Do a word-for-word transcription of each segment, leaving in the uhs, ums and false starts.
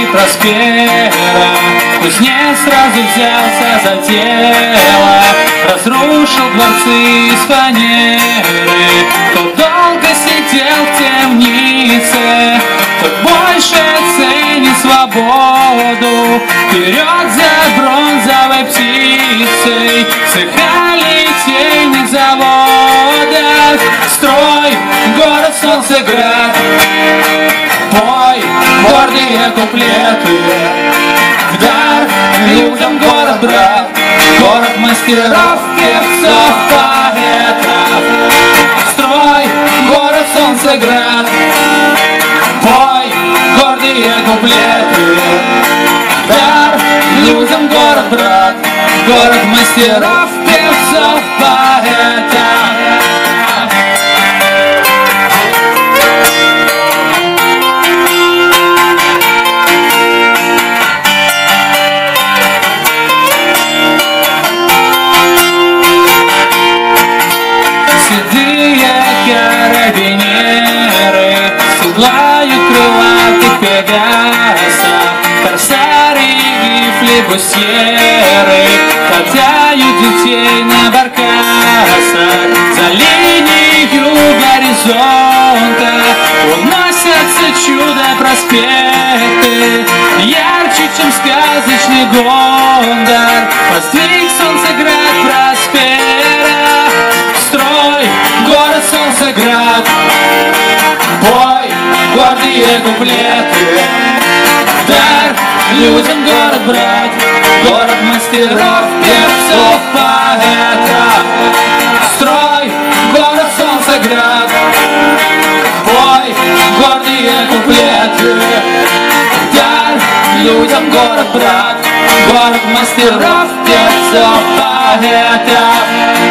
проспера. Кузнец сразу взялся за дело, разрушил дворцы из фанеры. Кто долго сидел в темнице, тот больше ценит свободу. Вперед за бронзовой птицей, сыхали тени заводов. Строй, город, Солнцеград, пой гордые куплеты. В дар людям город, брат, город мастеров, певцов, поэтов. Строй, город, Солнцеград, пой гордые куплеты. В дар людям город, брат, город мастеров, певцов, поэтов. Седлают крылатых пегасов, корсары и флебусьеры, катают детей на баркасах. За линию горизонта уносятся чудо-проспекты, ярче, чем сказочный Гондар. Воздвиг Солнцеград Проспера. Строй, город, Солнцеград, пой гордые куплеты. Дар людям город, брат, город мастеров, певцов, поэтов. Строй, город, Солнцеград, пой гордые куплеты. Дар людям город, брат, город мастеров, певцов, поэтов.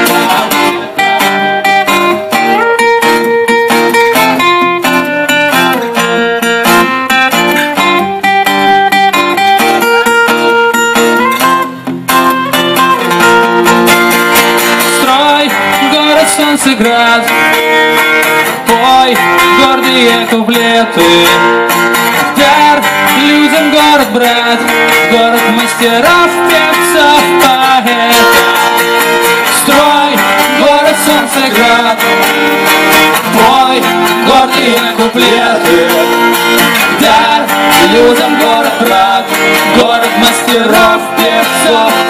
Солнцеград, пой гордые куплеты. Дар людям город, брат, город мастеров, певцов, поэтов. Строй, город, Солнцеград, пой гордые куплеты. Дар людям город, брат, город мастеров, певцов,